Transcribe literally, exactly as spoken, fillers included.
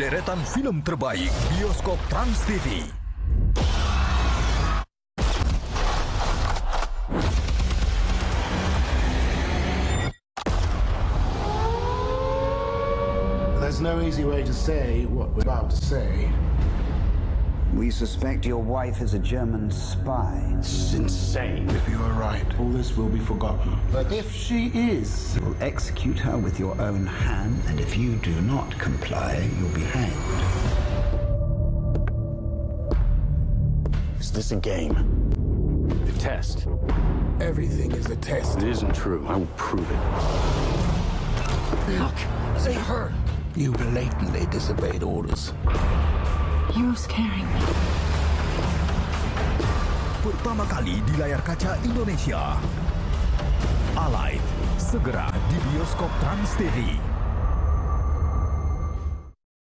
deretan film terbaik Bioskop Trans T V. There's no easy way to say what we're about to say. We suspect your wife is a German spy. It's insane. If you are right, all this will be forgotten. But if she is, You'll execute her with your own hand, and if you do not comply, you'll be hanged. is this a game? A test. Everything is a test. It isn't true. I will prove it. Look, say her. You blatantly disobeyed orders. You're scaring me. Pertama kali di layar kaca Indonesia. Alive, segera di Bioskop Trans T V.